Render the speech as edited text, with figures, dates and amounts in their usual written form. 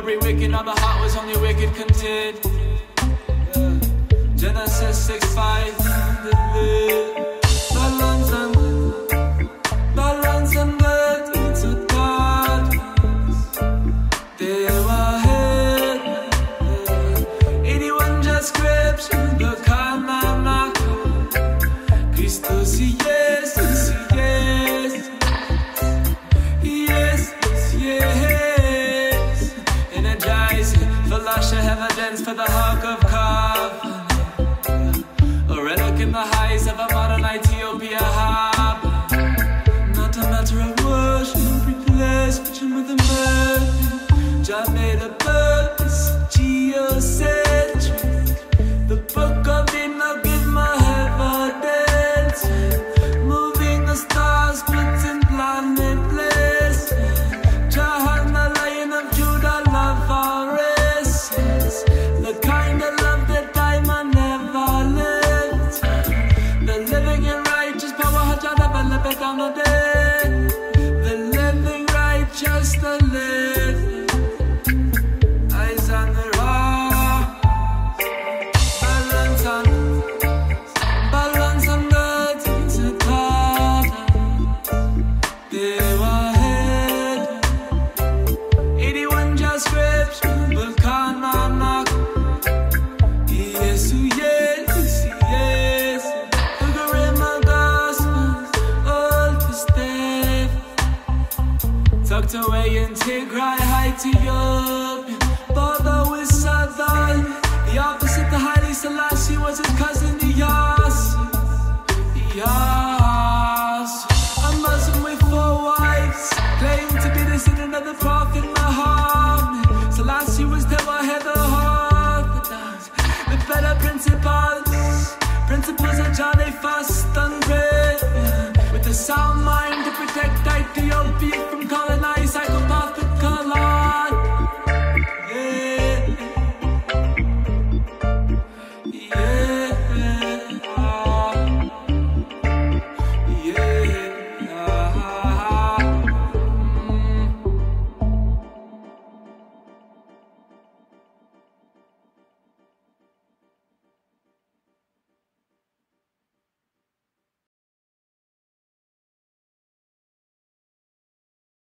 every wicked of the heart was only wicked content. Genesis 6:5. Balance and good to God. They were hid. 81 just scripture, the Canonical. Christus, yes, yes. Yes, yes. Energizing, Philosophy evidence for the hawk of coffin. A relic in the highs of a modern Ethiopia harbor. Not a matter of worship, replace vision with a murder. Jah made a purpose, geocentric. The book of Enoch give my evidence. Moving the stars, putting planet places. Jah had the Lion of Judah love for essence. The kind of love that diamond never lived. The living and righteous power had Jah never lived down the day. The living righteous, the living. Eyes on the rock. Balance on good things to God. They were hid. 81 just scripture, but Canonical. Yes, yes, yes. Look at my gospels, all the step. Tucked away in Tigray, high to yours.